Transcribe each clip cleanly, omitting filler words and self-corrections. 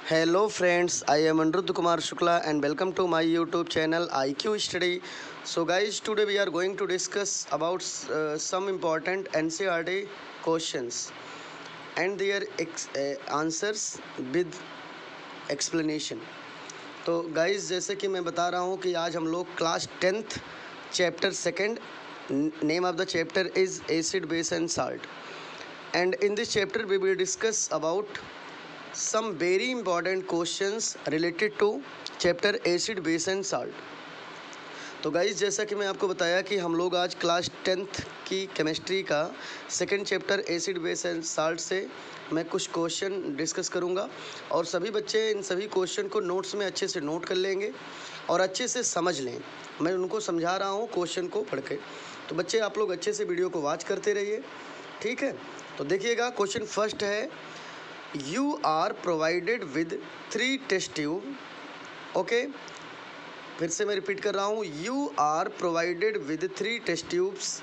Hello friends, I am Anirudh Kumar Shukla and welcome to my YouTube channel IQ Study. So guys, today we are going to discuss about some important NCERT questions and their answers with explanation. तो guys जैसे कि मैं बता रहा हूँ कि आज हम लोग class 10th chapter second name of the chapter is acid base and salt and in this chapter we will discuss about some very important questions related to chapter acid base and salt. तो guys जैसा कि मैं आपको बताया कि हम लोग आज क्लास 10th की केमिस्ट्री का second chapter acid base and salt से मैं कुछ क्वेश्चन डिस्कस करूंगा और सभी बच्चे इन सभी क्वेश्चन को नोट्स में अच्छे से नोट कर लेंगे और अच्छे से समझ लें। मैं उनको समझा रहा हूं क्वेश्चन को पढ़ के, तो बच्चे आप लोग अच्छे से वीडियो को वॉच करते रहिए, ठीक है। तो देखिएगा, क्वेश्चन फर्स्ट है, you are provided with 3 test tube. Okay, फिर से मैं रिपीट कर रहा हूँ, you are provided with 3 test tubes.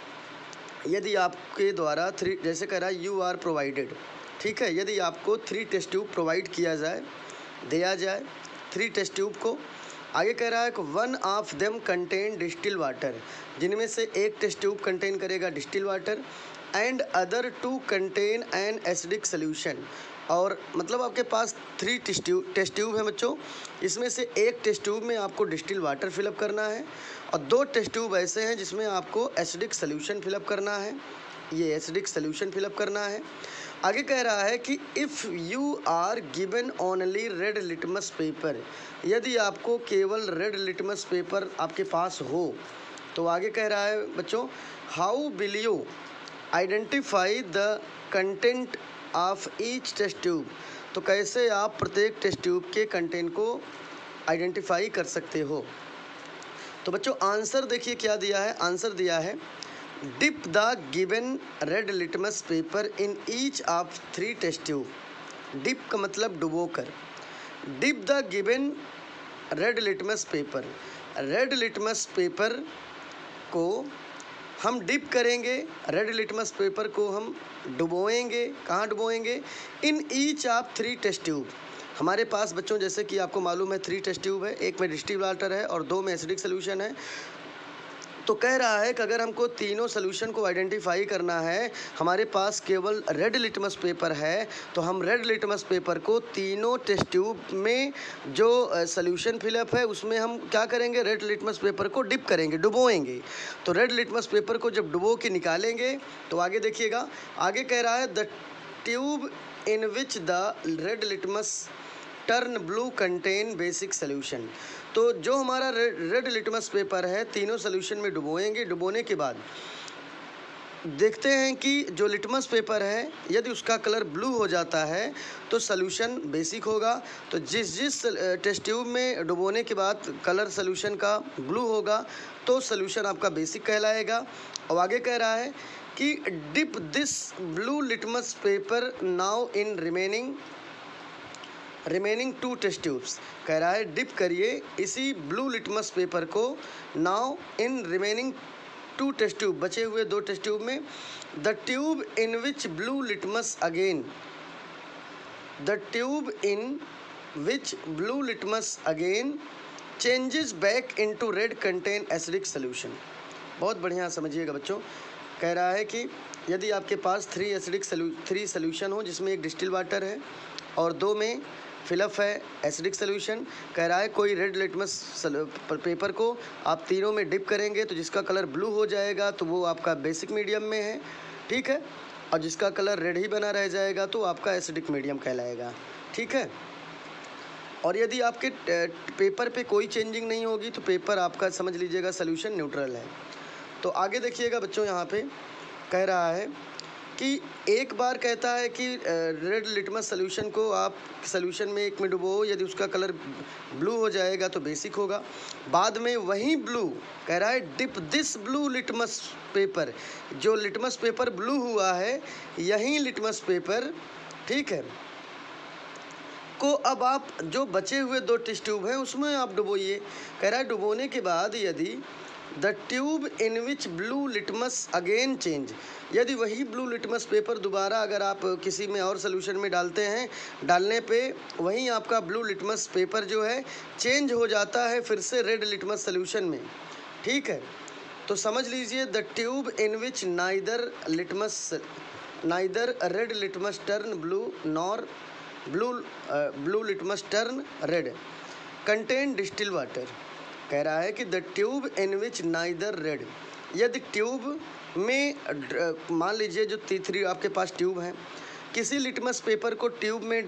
यदि आपके द्वारा 3, जैसे कह रहा है यू आर प्रोवाइडेड, ठीक है, यदि आपको 3 टेस्ट ट्यूब प्रोवाइड किया जाए, दिया जाए 3 टेस्ट ट्यूब को। आगे कह रहा है कि 1 of them contain distil water, जिनमें से एक टेस्ट ट्यूब कंटेन करेगा distil water and other 2 contain an acidic solution. और मतलब आपके पास 3 टेस्ट ट्यूब है बच्चों, इसमें से एक टेस्ट ट्यूब में आपको डिस्टिल वाटर फिलअप करना है और 2 टेस्ट ट्यूब ऐसे हैं जिसमें आपको एसिडिक सोल्यूशन फिलअप करना है, ये एसिडिक सोल्यूशन फिलअप करना है। आगे कह रहा है कि if you are given only red litmus paper, यदि आपको केवल रेड लिटमस पेपर आपके पास हो, तो आगे कह रहा है बच्चों, how will you identify the content of each test tube, तो कैसे आप प्रत्येक टेस्ट ट्यूब के कंटेंट को आइडेंटिफाई कर सकते हो। तो बच्चों आंसर देखिए क्या दिया है, आंसर दिया है, dip the given red litmus paper in each of 3 test tube. Dip का मतलब डुबोकर, dip the given red litmus paper, red litmus paper को हम डिप करेंगे, रेड लिटमस पेपर को हम डुबोएंगे। कहाँ डुबोएंगे? In each of 3 test tube. हमारे पास बच्चों जैसे कि आपको मालूम है 3 टेस्ट ट्यूब है, एक में डिस्टिल वाटर है और 2 में एसिडिक सोल्यूशन है। तो कह रहा है कि अगर हमको तीनों सोल्यूशन को आइडेंटिफाई करना है, हमारे पास केवल रेड लिटमस पेपर है, तो हम रेड लिटमस पेपर को तीनों टेस्ट ट्यूब में जो सोल्यूशन फिलअप है उसमें हम क्या करेंगे, रेड लिटमस पेपर को डिप करेंगे, डुबोएंगे। तो रेड लिटमस पेपर को जब डुबो के निकालेंगे तो आगे देखिएगा, आगे कह रहा है the tube in which the red litmus turn blue contain basic solution. तो जो हमारा रेड लिटमस पेपर है तीनों सोल्यूशन में डुबोएंगे। डुबोने के बाद देखते हैं कि जो लिटमस पेपर है यदि उसका कलर ब्लू हो जाता है तो सोल्यूशन बेसिक होगा। तो जिस टेस्ट ट्यूब में डुबोने के बाद कलर सोल्यूशन का ब्लू होगा तो सोल्यूशन आपका बेसिक कहलाएगा। और आगे कह रहा है कि dip this blue litmus paper now in remaining 2 test tubes. कह रहा है डिप करिए इसी ब्लू लिटमस पेपर को now in remaining 2 test tube, बचे हुए 2 टेस्ट ट्यूब में। The tube in which blue litmus again, the tube in which blue litmus again changes back into red contain acidic solution. बहुत बढ़िया समझिएगा बच्चों, कह रहा है कि यदि आपके पास 3 सोल्यूशन हो जिसमें एक डिस्टिल वाटर है और 2 में फिलअप है एसिडिक सोल्यूशन, कह रहा है कोई रेड लिटमस पेपर को आप तीनों में डिप करेंगे तो जिसका कलर ब्लू हो जाएगा तो वो आपका बेसिक मीडियम में है, ठीक है, और जिसका कलर रेड ही बना रह जाएगा तो आपका एसिडिक मीडियम कहलाएगा, ठीक है। और यदि आपके पेपर पे कोई चेंजिंग नहीं होगी तो पेपर आपका समझ लीजिएगा सोल्यूशन न्यूट्रल है। तो आगे देखिएगा बच्चों, यहाँ पे कह रहा है कि एक बार कहता है कि रेड लिटमस सोल्यूशन को आप सोल्यूशन में एक में डुबो, यदि उसका कलर ब्लू हो जाएगा तो बेसिक होगा। बाद में वही ब्लू कह रहा है dip this blue litmus paper, जो लिटमस पेपर ब्लू हुआ है यही लिटमस पेपर, ठीक है, को अब आप जो बचे हुए 2 टेस्ट ट्यूब हैं उसमें आप डुबोइए। कह रहा है डुबोने के बाद यदि the tube in which blue litmus again change. यदि वही ब्लू लिटमस पेपर दोबारा अगर आप किसी में और सोल्यूशन में डालते हैं, डालने पे वहीं आपका ब्लू लिटमस पेपर जो है चेंज हो जाता है फिर से रेड लिटमस सोल्यूशन में। ठीक है, तो समझ लीजिए the tube in which neither red litmus turn blue nor blue litmus turn red contain distil water. कह रहा है कि the tube in which neither red, यदि ट्यूब में मान लीजिए जो तीसरी आपके पास ट्यूब है, किसी लिटमस पेपर को ट्यूब में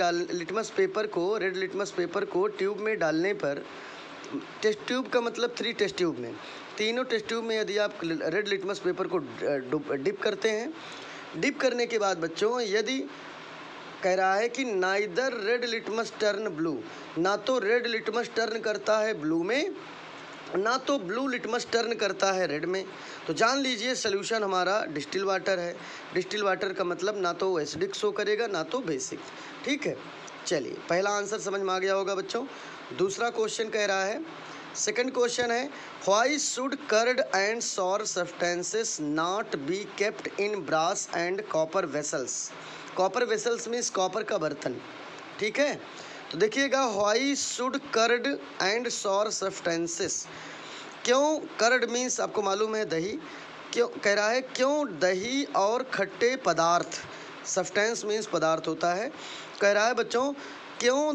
रेड लिटमस पेपर को ट्यूब में डालने पर, टेस्ट ट्यूब का मतलब 3 टेस्ट ट्यूब में, तीनों टेस्ट ट्यूब में यदि आप रेड लिटमस पेपर को डिप करते हैं, डिप करने के बाद बच्चों यदि कह रहा है कि neither red litmus turn blue, ना तो रेड लिटमस टर्न करता है ब्लू में, ना तो ब्लू लिटमस टर्न करता है रेड में, तो जान लीजिए सोल्यूशन हमारा डिस्टिल वाटर है। डिस्टिल वाटर का मतलब ना तो एसिडिक शो करेगा ना तो बेसिक। ठीक है, चलिए पहला आंसर समझ में आ गया होगा बच्चों। दूसरा क्वेश्चन कह रहा है, सेकंड क्वेश्चन है why should curd and sour substances not be kept in brass and copper vessels. Copper vessels means copper का बर्तन। ठीक है, तो देखिएगा why should curd and sour substances, क्यों कर्ड मीन्स आपको मालूम है दही, क्यों कह रहा है क्यों दही और खट्टे पदार्थ, सब्सटेंस मीन्स पदार्थ होता है, कह रहा है बच्चों क्यों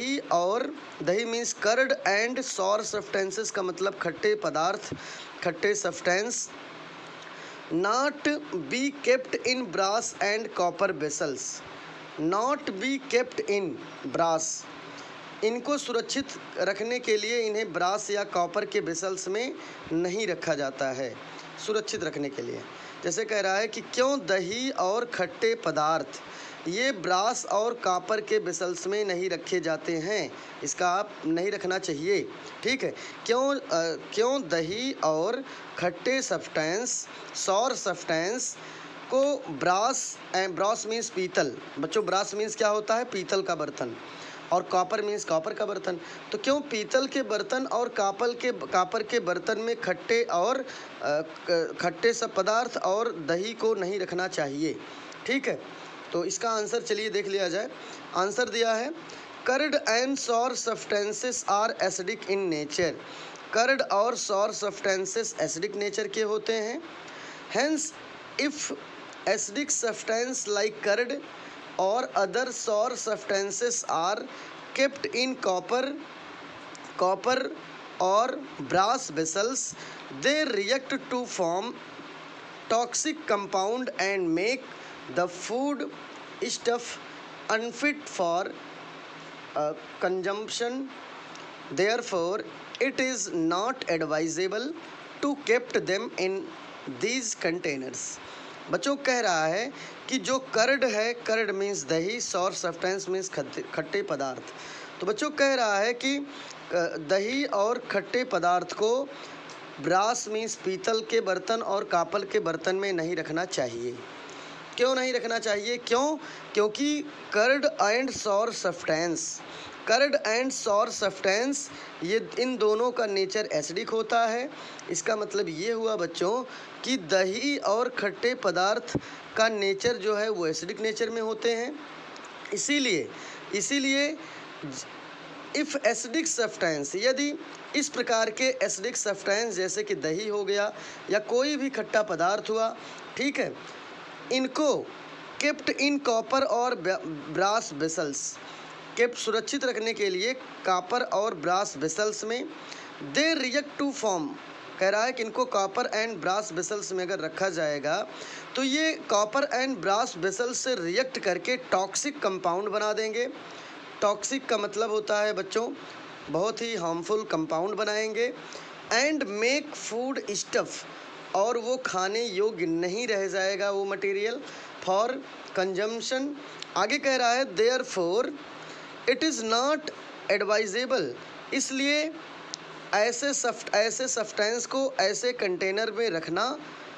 दही means curd and sour substances का मतलब खट्टे पदार्थ, खट्टे substance, not be kept in brass and copper vessels, not be kept in brass, इनको सुरक्षित रखने के लिए इन्हें ब्रास या कॉपर के वेसल्स में नहीं रखा जाता है, सुरक्षित रखने के लिए। जैसे कह रहा है कि क्यों दही और खट्टे पदार्थ ये ब्रास और कॉपर के वेसल्स में नहीं रखे जाते हैं, इसका आप नहीं रखना चाहिए। ठीक है, क्यों दही और खट्टे सब्सटेंस, सौर सब्सटेंस को ब्रास मीन्स पीतल, बच्चों ब्रास मीन्स क्या होता है, पीतल का बर्तन, और कॉपर मीन्स कॉपर का बर्तन, तो क्यों पीतल के बर्तन और कॉपर के बर्तन में खट्टे सब पदार्थ और दही को नहीं रखना चाहिए। ठीक है, तो इसका आंसर चलिए देख लिया जाए। आंसर दिया है curd and sour substances are acidic in nature, curd और सॉर सब्सटेंसेस एसिडिक नेचर के होते हैं। Hence if acidic substance like curd or other sour substances are kept in copper or brass vessels, they react to form toxic compound and make the food stuff unfit for consumption. Therefore it is not advisable to keep them in these containers. बच्चों कह रहा है कि जो curd है, curd means दही, sour substance means खट्टे पदार्थ, तो बच्चों कह रहा है कि दही और खट्टे पदार्थ को ब्रास मीन्स पीतल के बर्तन और कॉपर के बर्तन में नहीं रखना चाहिए। क्यों नहीं रखना चाहिए? क्योंकि कर्ड एंड सॉर सब्सटेंस ये इन दोनों का नेचर एसिडिक होता है। इसका मतलब ये हुआ बच्चों कि दही और खट्टे पदार्थ का नेचर जो है वो एसिडिक नेचर में होते हैं। इसीलिए इफ़ एसिडिक सब्सटेंस, यदि इस प्रकार के एसिडिक सब्सटेंस जैसे कि दही हो गया या कोई भी खट्टा पदार्थ हुआ, ठीक है, इनको केप्ट इन कॉपर और ब्रास वेसल्स, केप्ट सुरक्षित रखने के लिए कॉपर और ब्रास वेसल्स में, दे रिएक्ट टू फॉर्म, कह रहा है कि इनको कॉपर एंड ब्रास वेसल्स में अगर रखा जाएगा तो ये कॉपर एंड ब्रास वेसल्स से रिएक्ट करके टॉक्सिक कंपाउंड बना देंगे। टॉक्सिक का मतलब होता है बच्चों बहुत ही हार्मफुल कंपाउंड बनाएंगे। एंड मेक फूड स्टफ, और वो खाने योग्य नहीं रह जाएगा वो मटेरियल फॉर कंजम्पशन। आगे कह रहा है therefore it is not advisable, इसलिए ऐसे सब्सटेंस को ऐसे कंटेनर में रखना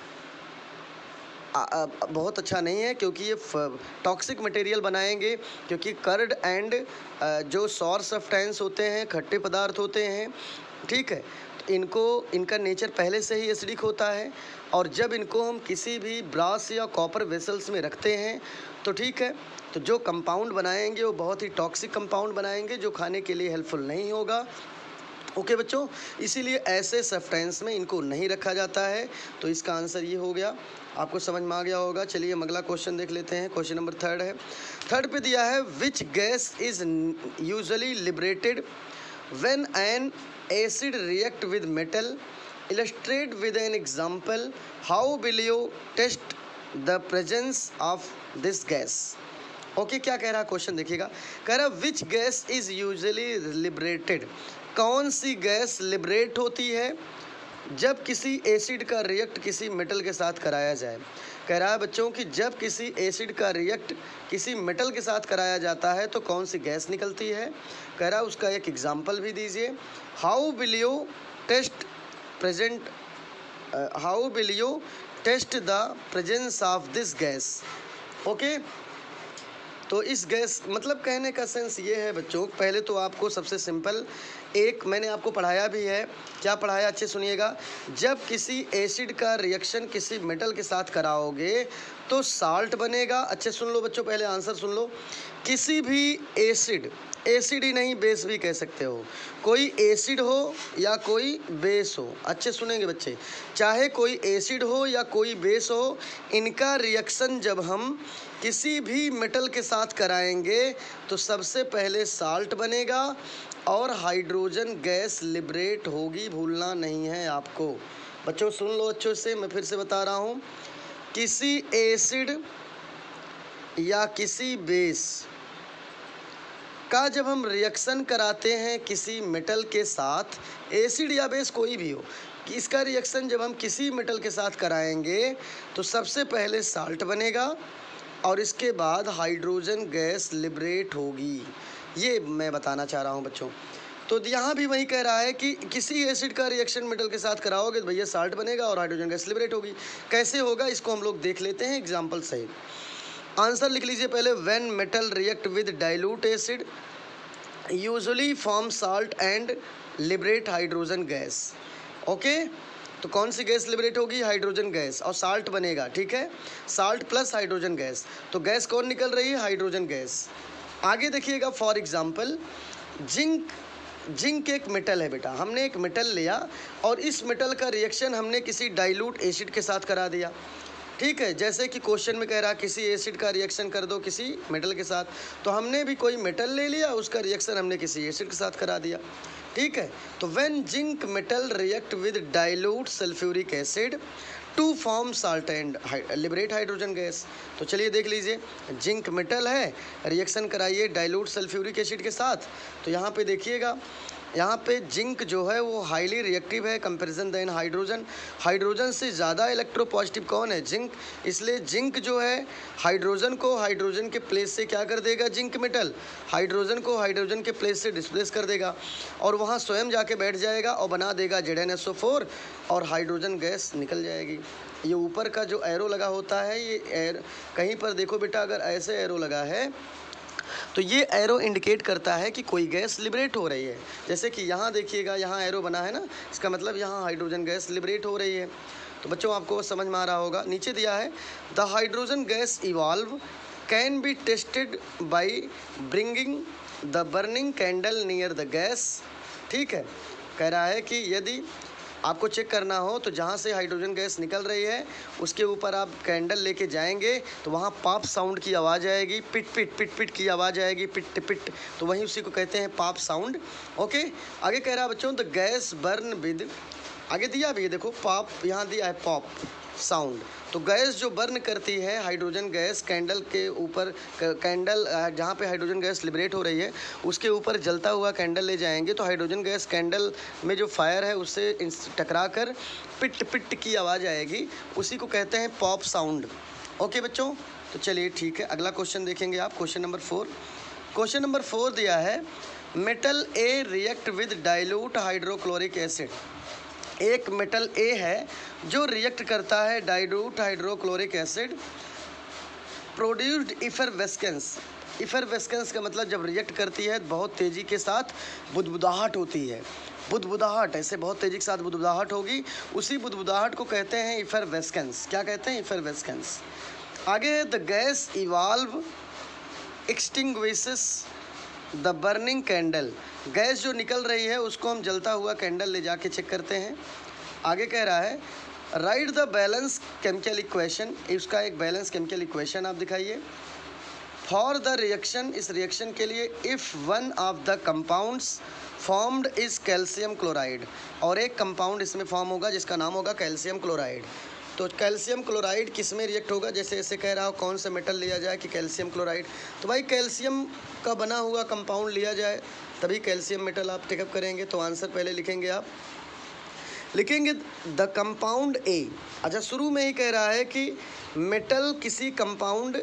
बहुत अच्छा नहीं है, क्योंकि ये टॉक्सिक मटेरियल बनाएंगे। क्योंकि कर्ड एंड जो सॉर सब्सटेंस होते हैं, खट्टे पदार्थ होते हैं, ठीक है, इनका नेचर पहले से ही एसिडिक होता है, और जब इनको हम किसी भी ब्रास या कॉपर वेसल्स में रखते हैं तो ठीक है, तो जो कंपाउंड बनाएंगे वो बहुत ही टॉक्सिक कंपाउंड बनाएंगे जो खाने के लिए हेल्पफुल नहीं होगा। ओके बच्चों, इसीलिए ऐसे सब्सटेंस में इनको नहीं रखा जाता है। तो इसका आंसर ये हो गया, आपको समझ में आ गया होगा। चलिए हम अगला क्वेश्चन देख लेते हैं। क्वेश्चन नंबर 3 है। 3 पे दिया है which gas is usually liberated when an acid react with metal, illustrate with an example, how will you test the presence of this gas. Okay, क्या कह रहा है क्वेश्चन देखिएगा। कह रहा है which gas is usually liberated, कौन सी गैस लिबरेट होती है जब किसी एसिड का रिएक्ट किसी मेटल के साथ कराया जाए। कह रहा है बच्चों कि जब किसी एसिड का रिएक्ट किसी मेटल के साथ कराया जाता है तो कौन सी गैस निकलती है। कह रहा है उसका एक एग्जांपल भी दीजिए। How will you test the presence of this gas. Okay, तो इस गैस मतलब कहने का सेंस ये है बच्चों, पहले तो आपको सबसे सिंपल एक मैंने आपको पढ़ाया भी है। क्या पढ़ाया, अच्छे सुनिएगा। जब किसी एसिड का रिएक्शन किसी मेटल के साथ कराओगे तो साल्ट बनेगा। अच्छे सुन लो बच्चों, पहले आंसर सुन लो। किसी भी एसिड ही नहीं बेस भी कह सकते हो, कोई एसिड हो या कोई बेस हो, अच्छे सुनेंगे बच्चे, चाहे कोई एसिड हो या कोई बेस हो, इनका रिएक्शन जब हम किसी भी मेटल के साथ कराएंगे तो सबसे पहले साल्ट बनेगा और हाइड्रोजन गैस लिबरेट होगी, भूलना नहीं है आपको। बच्चों सुन लो अच्छे से, मैं फिर से बता रहा हूँ। किसी एसिड या किसी बेस का जब हम रिएक्शन कराते हैं किसी मेटल के साथ, एसिड या बेस कोई भी हो, कि इसका रिएक्शन जब हम किसी मेटल के साथ कराएंगे तो सबसे पहले साल्ट बनेगा और इसके बाद हाइड्रोजन गैस लिबरेट होगी। ये मैं बताना चाह रहा हूँ बच्चों। तो यहाँ भी वही कह रहा है कि किसी एसिड का रिएक्शन मेटल के साथ कराओगे तो भैया साल्ट बनेगा और हाइड्रोजन गैस लिबरेट होगी। कैसे होगा इसको हम लोग देख लेते हैं एग्जाम्पल सहित। आंसर लिख लीजिए पहले। When metal react with dilute acid usually form salt and liberate hydrogen gas. Okay, तो कौन सी गैस लिबरेट होगी, हाइड्रोजन गैस, और साल्ट बनेगा। ठीक है, साल्ट प्लस हाइड्रोजन गैस, तो गैस कौन निकल रही है, हाइड्रोजन गैस। आगे देखिएगा, फॉर एग्जांपल जिंक एक मेटल है बेटा, हमने एक मेटल लिया और इस मेटल का रिएक्शन हमने किसी डाइल्यूट एसिड के साथ करा दिया। ठीक है, जैसे कि क्वेश्चन में कह रहा किसी एसिड का रिएक्शन कर दो किसी मेटल के साथ, तो हमने भी कोई मेटल ले लिया, उसका रिएक्शन हमने किसी एसिड के साथ करा दिया। ठीक है, तो when zinc metal react with dilute sulphuric acid to form salt and liberate hydrogen gas. तो चलिए देख लीजिए, जिंक मेटल है, रिएक्शन कराइए डाइल्यूट सल्फ्यूरिक एसिड के साथ। तो यहाँ पे देखिएगा, यहाँ पे जिंक जो है वो हाईली रिएक्टिव है कंपैरिजन देन हाइड्रोजन। हाइड्रोजन से ज़्यादा इलेक्ट्रोपॉजिटिव कौन है, जिंक। इसलिए जिंक जो है हाइड्रोजन को हाइड्रोजन के प्लेस से क्या कर देगा, जिंक मेटल हाइड्रोजन को हाइड्रोजन के प्लेस से डिस्प्लेस कर देगा और वहाँ स्वयं जाके बैठ जाएगा और बना देगा ZnSO4 और हाइड्रोजन गैस निकल जाएगी। ये ऊपर का जो एरो लगा होता है, ये कहीं पर देखो बेटा, अगर ऐसे एरो लगा है तो ये एरो इंडिकेट करता है कि कोई गैस लिबरेट हो रही है। जैसे कि यहाँ देखिएगा, यहाँ एरो बना है ना, इसका मतलब यहाँ हाइड्रोजन गैस लिबरेट हो रही है। तो बच्चों आपको समझ में आ रहा होगा। नीचे दिया है the hydrogen gas evolve can be tested by bringing the burning candle near the gas. ठीक है, कह रहा है कि यदि आपको चेक करना हो तो जहाँ से हाइड्रोजन गैस निकल रही है उसके ऊपर आप कैंडल लेके जाएंगे तो वहाँ पॉप साउंड की आवाज़ आएगी, पिट पिट पिट पिट की आवाज़ आएगी, पिट पिट, तो वहीं उसी को कहते हैं पॉप साउंड। ओके, आगे कह रहा है बच्चों द गैस बर्न विद, आगे दिया भी है देखो पॉप, यहाँ दिया है पॉप साउंड। तो गैस जो बर्न करती है हाइड्रोजन गैस कैंडल के ऊपर, कैंडल जहाँ पे हाइड्रोजन गैस लिबरेट हो रही है उसके ऊपर जलता हुआ कैंडल ले जाएंगे तो हाइड्रोजन गैस कैंडल में जो फायर है उससे टकरा कर पिट पिट की आवाज़ आएगी, उसी को कहते हैं पॉप साउंड। ओके बच्चों, तो चलिए ठीक है, अगला क्वेश्चन देखेंगे आप। Question number 4। क्वेश्चन नंबर 4 दिया है metal A react with dilute hydrochloric acid. एक मेटल ए है जो रिएक्ट करता है dilute hydrochloric acid, produced effervescence. Effervescence का मतलब जब रिएक्ट करती है बहुत तेज़ी के साथ बुदबुदाहट होती है। बुदबुदाहट, ऐसे बहुत तेजी के साथ बुदबुदाहट होगी, उसी बुदबुदाहट को कहते हैं इफरवेस्केंस। क्या कहते हैं? इफरवेस्केंस। आगे, the gas evolve extinguishes the burning candle. Gas जो निकल रही है उसको हम जलता हुआ कैंडल ले जाके चेक करते हैं। आगे कह रहा है write the balance chemical equation, इसका एक बैलेंस केमिकल इक्वेशन आप दिखाइए। फॉर द रिएक्शन, इस रिएक्शन के लिए, if one of the compounds formed is calcium chloride, और एक कंपाउंड इसमें फॉर्म होगा जिसका नाम होगा कैल्शियम क्लोराइड। तो कैल्शियम क्लोराइड किस में रिएक्ट होगा? जैसे ऐसे कह रहा हो कौन सा मेटल लिया जाए कि कैल्शियम क्लोराइड, तो भाई कैल्शियम का बना हुआ कंपाउंड लिया जाए तभी कैल्शियम मेटल आप टेकअप करेंगे। तो आंसर पहले लिखेंगे, आप लिखेंगे द कंपाउंड ए। अच्छा, शुरू में ही कह रहा है कि मेटल किसी कंपाउंड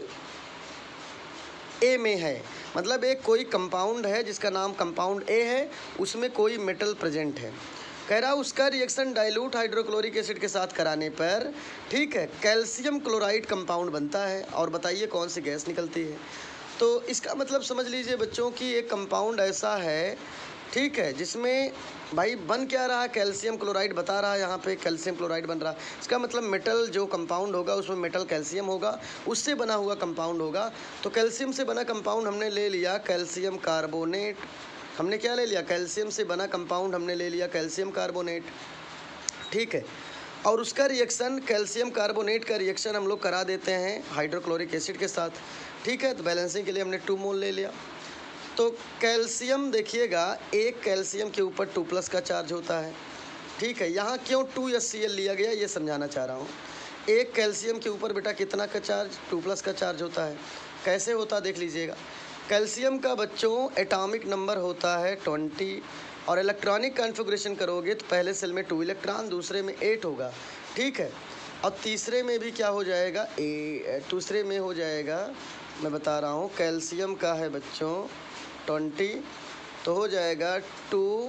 ए में है, मतलब एक कोई कंपाउंड है जिसका नाम कंपाउंड ए है, उसमें कोई मेटल प्रेजेंट है। कह रहा उसका रिएक्शन डाइल्यूट हाइड्रोक्लोरिक एसिड के साथ कराने पर, ठीक है, कैल्शियम क्लोराइड कंपाउंड बनता है। और बताइए कौन सी गैस निकलती है? तो इसका मतलब समझ लीजिए बच्चों कि एक कंपाउंड ऐसा है, ठीक है, जिसमें भाई बन क्या रहा है? कैल्शियम क्लोराइड बता रहा है, यहाँ पे कैल्शियम क्लोराइड बन रहा है। इसका मतलब मेटल जो कंपाउंड होगा उसमें मेटल कैल्शियम होगा, उससे बना हुआ कंपाउंड होगा। तो कैल्शियम से बना कंपाउंड हमने ले लिया कैल्शियम कार्बोनेट। हमने क्या ले लिया? कैल्शियम से बना कंपाउंड हमने ले लिया कैल्शियम कार्बोनेट, ठीक है। और उसका रिएक्शन, कैल्शियम कार्बोनेट का रिएक्शन हम लोग करा देते हैं हाइड्रोक्लोरिक एसिड के साथ, ठीक है। तो बैलेंसिंग के लिए हमने 2 मोल ले लिया। तो कैल्शियम देखिएगा, एक कैल्शियम के ऊपर 2+ का चार्ज होता है, ठीक है। यहाँ क्यों 2HCl लिया गया ये समझाना चाह रहा हूँ। एक कैल्शियम के ऊपर बेटा कितना का चार्ज? 2+ का चार्ज होता है। कैसे होता देख लीजिएगा। कैल्शियम का बच्चों एटॉमिक नंबर होता है 20, और इलेक्ट्रॉनिक कॉन्फ़िगरेशन करोगे तो पहले सेल में 2 इलेक्ट्रॉन, दूसरे में 8 होगा, ठीक है। और तीसरे में भी क्या हो जाएगा? दूसरे में हो जाएगा, मैं बता रहा हूँ, कैल्शियम का है बच्चों 20, तो हो जाएगा 2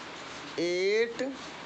8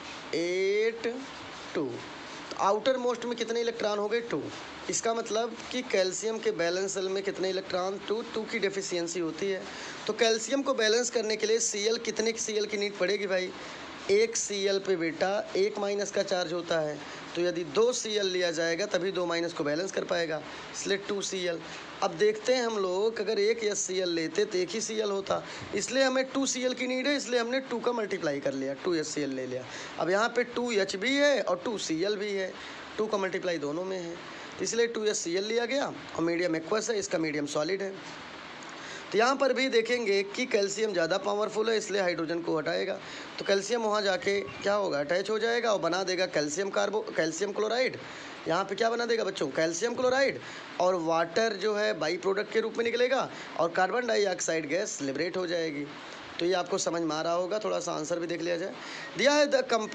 8 2। तो आउटर मोस्ट में कितने इलेक्ट्रॉन हो गए? 2। इसका मतलब कि कैल्शियम के बैलेंस सेल में कितने इलेक्ट्रॉन? 2 की डेफिशिएंसी होती है। तो कैल्शियम को बैलेंस करने के लिए Cl, कितने Cl की नीड पड़ेगी भाई? 1 Cl पे बेटा 1 माइनस का चार्ज होता है, तो यदि 2 Cl लिया जाएगा तभी 2 माइनस को बैलेंस कर पाएगा, इसलिए 2 Cl। अब देखते हैं हम लोग, अगर 1 HCl लेते तो 1 ही Cl होता, इसलिए हमें 2 Cl की नीड है, इसलिए हमने 2 का मल्टीप्लाई कर लिया, 2 HCl ले लिया। अब यहाँ पे 2 H भी है और 2 Cl भी है, 2 का मल्टीप्लाई दोनों में है, इसलिए 2 HCl लिया गया। और मीडियम एक्वस है, इसका मीडियम सॉलिड है। तो यहाँ पर भी देखेंगे कि कैल्शियम ज़्यादा पावरफुल है, इसलिए हाइड्रोजन को हटाएगा, तो कैल्शियम वहाँ जाके क्या होगा? अटैच हो जाएगा और बना देगा कैल्शियम क्लोराइड। यहाँ पे क्या बना देगा बच्चों? कैल्शियम क्लोराइड, और वाटर जो है बाई प्रोडक्ट के रूप में निकलेगा, और कार्बन डाइऑक्साइड गैस लिबरेट हो जाएगी। तो ये आपको समझ में आ रहा होगा। थोड़ा सा आंसर भी देख लिया जाए। दिया है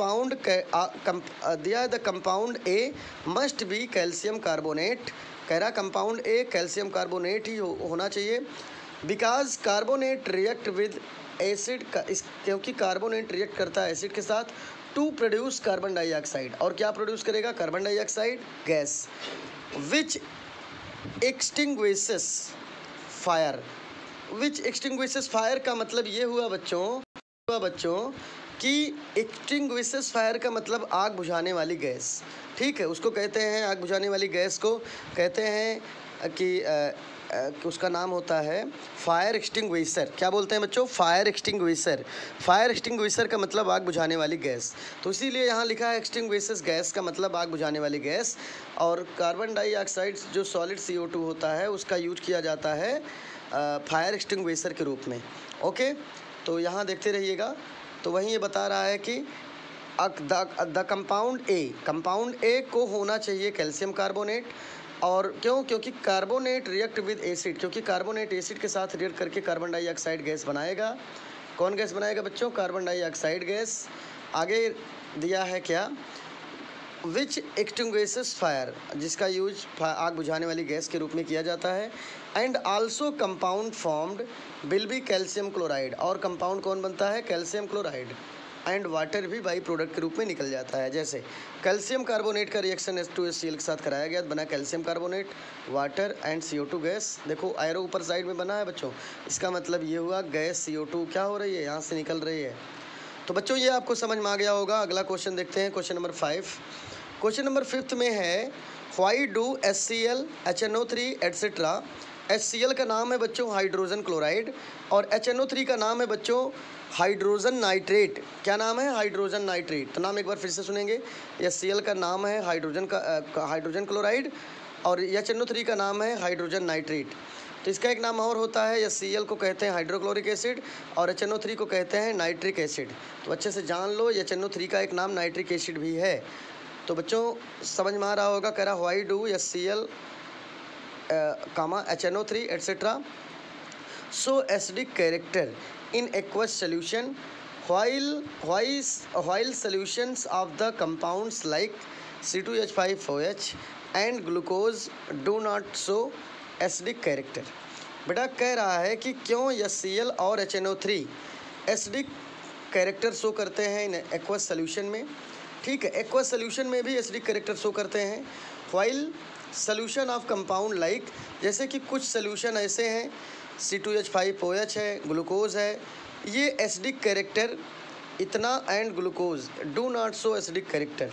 the compound A must be calcium carbonate. कह रहा कंपाउंड ए कैल्शियम कार्बोनेट ही होना चाहिए, because carbonate react with acid, क्योंकि कार्बोनेट रिएक्ट करता है एसिड के साथ, टू प्रोड्यूस कार्बन डाइऑक्साइड। और क्या प्रोड्यूस करेगा? Carbon dioxide gas, which extinguishes fire. Which extinguishes fire का मतलब ये हुआ बच्चों कि एक्सटिंग्विशेस फायर का मतलब आग बुझाने वाली गैस, ठीक है। उसको कहते हैं, आग बुझाने वाली गैस को कहते हैं कि उसका नाम होता है फायर एक्सटिंग्विशर। क्या बोलते हैं बच्चों? Fire extinguisher. फायर एक्सटिंग्विशर का मतलब आग बुझाने वाली गैस, तो इसीलिए यहाँ लिखा है एक्सटिंग्विशेस गैस का मतलब आग बुझाने वाली गैस। और कार्बन डाइऑक्साइड जो सॉलिड CO2 होता है उसका यूज किया जाता है फायर एक्सटिंग्विशर के रूप में। ओके, तो यहाँ देखते रहिएगा। तो वहीं ये बता रहा है कि द कंपाउंड ए को होना चाहिए कैल्शियम कार्बोनेट। और क्यों? क्योंकि कार्बोनेट रिएक्ट विद एसिड, क्योंकि कार्बोनेट एसिड के साथ रिएक्ट करके कार्बन डाइऑक्साइड गैस बनाएगा। कौन गैस बनाएगा बच्चों? Carbon dioxide gas. आगे दिया है क्या? विच एक्सटिंग्विशेस फायर, जिसका यूज आग बुझाने वाली गैस के रूप में किया जाता है। And also compound formed will be calcium chloride, और कंपाउंड कौन बनता है? Calcium chloride. एंड वाटर भी बाई प्रोडक्ट के रूप में निकल जाता है। जैसे कैल्शियम कार्बोनेट का रिएक्शन H2HCl के साथ कराया गया, बना calcium carbonate, water and CO2 gas. देखो एरो ऊपर साइड में बना है बच्चों, इसका मतलब ये हुआ गैस CO2 क्या हो रही है? यहाँ से निकल रही है। तो बच्चों ये आपको समझ में आ गया होगा। अगला क्वेश्चन देखते हैं, क्वेश्चन नंबर 5। क्वेश्चन नंबर 5 में है why do HCl, HNO3 etcetera. HCl का नाम है बच्चों हाइड्रोजन क्लोराइड और HNO3 का नाम है बच्चों हाइड्रोजन नाइट्रेट। क्या नाम है? Hydrogen nitrate. तो नाम एक बार फिर से सुनेंगे। HCl का नाम है हाइड्रोजन क्लोराइड और HNO3 का नाम है हाइड्रोजन नाइट्रेट। तो इसका एक नाम और होता है, HCl को कहते हैं हाइड्रोक्लोरिक एसिड और HNO3 को कहते हैं नाइट्रिक एसिड। तो अच्छे से जान लो, HNO3 का एक नाम नाइट्रिक एसिड भी है। तो बच्चों समझ में आ रहा होगा। कह रहा why do HCl, HNO3 etcetera so acidic character in aqueous solution while solutions of the compounds like C2H5OH and glucose do not show acidic character। बेटा कह रहा है कि क्यों HCl और HNO3 एसिडिक कैरेक्टर शो करते हैं इन एक्वस सोल्यूशन में। ठीक है, एक्वस सोल्यूशन में भी एसिडिक कैरेक्टर शो करते हैं। While solution of compound like, जैसे कि कुछ सोल्यूशन ऐसे हैं, C2H5OH है, ग्लूकोज है, ये एसिडिक कैरेक्टर इतना and glucose do not show acidic character.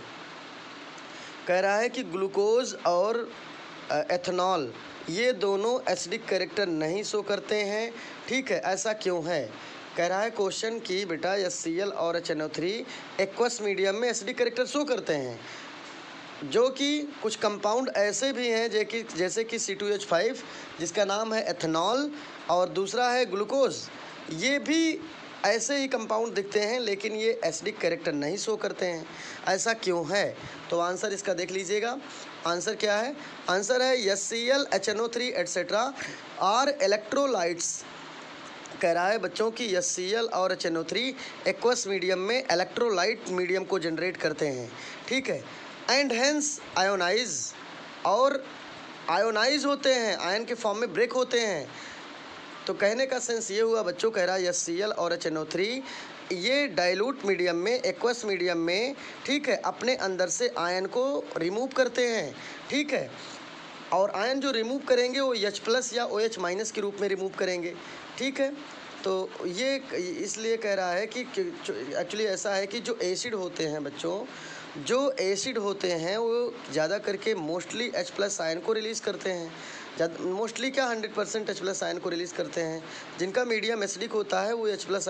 कह रहा है कि ग्लूकोज और एथनॉल ये दोनों एसिडिक कैरेक्टर नहीं शो करते हैं। ठीक है, ऐसा क्यों है? कह रहा है क्वेश्चन कि बेटा HCl और HNO3 एक्वस मीडियम में एसिडिक कैरेक्टर शो करते हैं, जो कि कुछ कंपाउंड ऐसे भी हैं जैसे कि C2H5 जिसका नाम है एथनॉल और दूसरा है ग्लूकोज, ये भी ऐसे ही कंपाउंड दिखते हैं लेकिन ये एसिडिक कैरेक्टर नहीं शो करते हैं। ऐसा क्यों है? तो आंसर इसका देख लीजिएगा। आंसर क्या है? आंसर है HCl, HNO3 etcetera are electrolytes. कह रहा है बच्चों की HCl और HNO3 एक्वस मीडियम में इलेक्ट्रोलाइट मीडियम को जनरेट करते हैं। ठीक है, एंड हेंस आयोनाइज, और आयोनाइज होते हैं, आयन के फॉर्म में ब्रेक होते हैं। तो कहने का सेंस ये हुआ बच्चों, कह रहा है HCl और HNO3 ये डाइल्यूट मीडियम में, एक्वस मीडियम में, ठीक है, अपने अंदर से आयन को रिमूव करते हैं। ठीक है, और आयन जो रिमूव करेंगे वो H+ या OH- के रूप में रिमूव करेंगे। ठीक है, तो ये इसलिए कह रहा है कि एक्चुअली ऐसा है कि जो एसिड होते हैं बच्चों, जो एसिड होते हैं वो ज़्यादा करके मोस्टली H+ आयन को रिलीज़ करते हैं। मोस्टली क्या 100% H+ आयन को रिलीज़ करते हैं। जिनका मीडियम एसिडिक होता है वो H+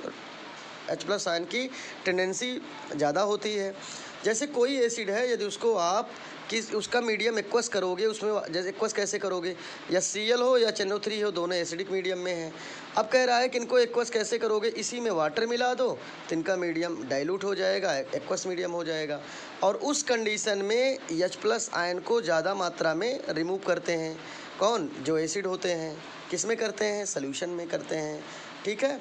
आयन की टेंडेंसी ज़्यादा होती है। जैसे कोई एसिड है, यदि उसको आप उसका मीडियम एक्वस करोगे, उसमें जैसे एक्वस कैसे करोगे, HCl हो या HNO3 हो, दोनों एसिडिक मीडियम में हैं। अब कह रहा है कि इनको एक्वस कैसे करोगे, इसी में वाटर मिला दो तो इनका मीडियम डाइल्यूट हो जाएगा, एक्वस मीडियम हो जाएगा। और उस कंडीशन में H+ आयन को ज़्यादा मात्रा में रिमूव करते हैं। कौन? जो एसिड होते हैं। किस में करते हैं? सोल्यूशन में करते हैं। ठीक है,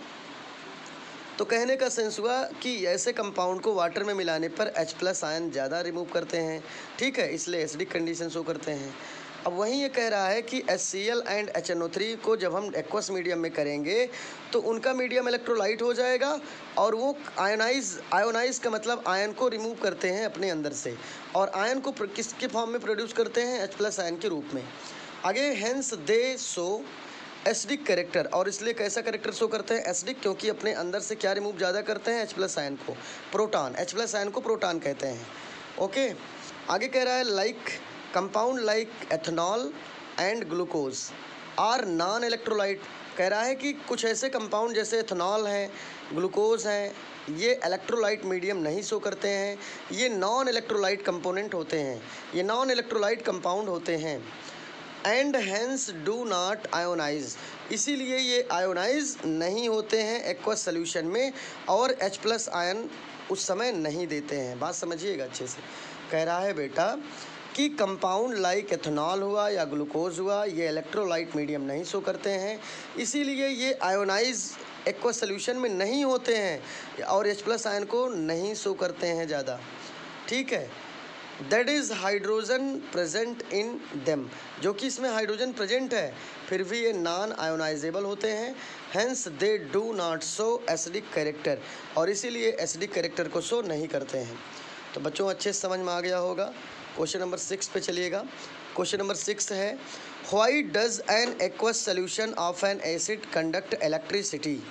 तो कहने का सेंस हुआ कि ऐसे कंपाउंड को वाटर में मिलाने पर H+ आयन ज़्यादा रिमूव करते हैं। ठीक है, इसलिए एसिडिक कंडीशन शो करते हैं। अब वहीं ये कह रहा है कि HCl एंड HNO3 को जब हम एक्वस मीडियम में करेंगे तो उनका मीडियम इलेक्ट्रोलाइट हो जाएगा और वो आयोनाइज का मतलब आयन को रिमूव करते हैं अपने अंदर से, और आयन को किसके फॉर्म में प्रोड्यूस करते हैं? H+ आयन के रूप में। आगे hence they show acidic character, और इसलिए कैसा कैरेक्टर शो करते हैं? एसिडिक, क्योंकि अपने अंदर से क्या रिमूव ज़्यादा करते हैं? H+ आयन को, प्रोटॉन। H+ आयन को प्रोटॉन कहते हैं। ओके, आगे कह रहा है like compound like ethanol and glucose are non electrolyte. कह रहा है कि कुछ ऐसे कंपाउंड जैसे एथनॉल हैं, ग्लूकोज हैं, ये इलेक्ट्रोलाइट मीडियम नहीं शो करते हैं। ये नॉन इलेक्ट्रोलाइट कंपोनेंट होते हैं, ये नॉन इलेक्ट्रोलाइट कंपाउंड होते हैं। And hence do not ionise, इसीलिए ये आयोनाइज नहीं होते हैं एक्वस सोल्यूशन में, और H+ आयन उस समय नहीं देते हैं। बात समझिएगा अच्छे से। कह रहा है बेटा कि कंपाउंड लाइक एथनॉल हुआ या ग्लूकोज हुआ, ये इलेक्ट्रोलाइट मीडियम नहीं शो करते हैं, इसीलिए ये आयोनाइज एक्वस सोल्यूशन में नहीं होते हैं और H+ आयन को नहीं शो करते हैं ज़्यादा। ठीक है, that is hydrogen present in them, जो कि इसमें हाइड्रोजन प्रेजेंट है, फिर भी ये नॉन आयोनाइजेबल होते हैं। Hence they do not show acidic character, और इसीलिए एसिडिक कैरेक्टर को शो नहीं करते हैं। तो बच्चों अच्छे से समझ में आ गया होगा। क्वेश्चन नंबर 6 पे चलिएगा। क्वेश्चन नंबर 6 है why does an aqueous solution of an acid conduct electricity.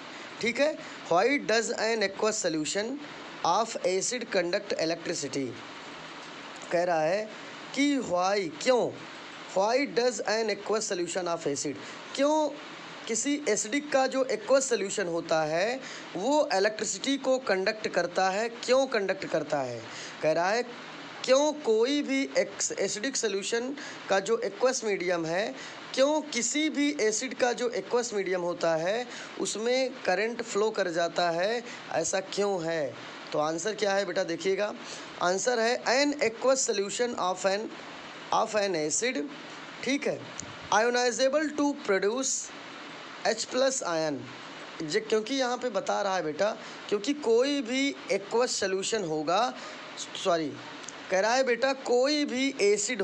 ठीक है। Why does an aqueous solution of acid conduct electricity, कह रहा है कि व्हाई, क्यों, why does an aqueous solution of acid, क्यों किसी एसिडिक का जो एक्वस सोल्यूशन होता है वो इलेक्ट्रिसिटी को कंडक्ट करता है, क्यों कंडक्ट करता है। कह रहा है क्यों कोई भी एसिडिक सोल्यूशन का जो एक्वस मीडियम है, क्यों किसी भी एसिड का जो एक्वस मीडियम होता है उसमें करंट फ्लो कर जाता है, ऐसा क्यों है। तो आंसर क्या है बेटा, देखिएगा। आंसर है an aqueous solution of an acid, ठीक है, ionisable to produce H+ ion. क्योंकि यहाँ पे बता रहा है बेटा, क्योंकि कोई भी एक्वस सोल्यूशन होगा, सॉरी, कह रहा है बेटा कोई भी एसिड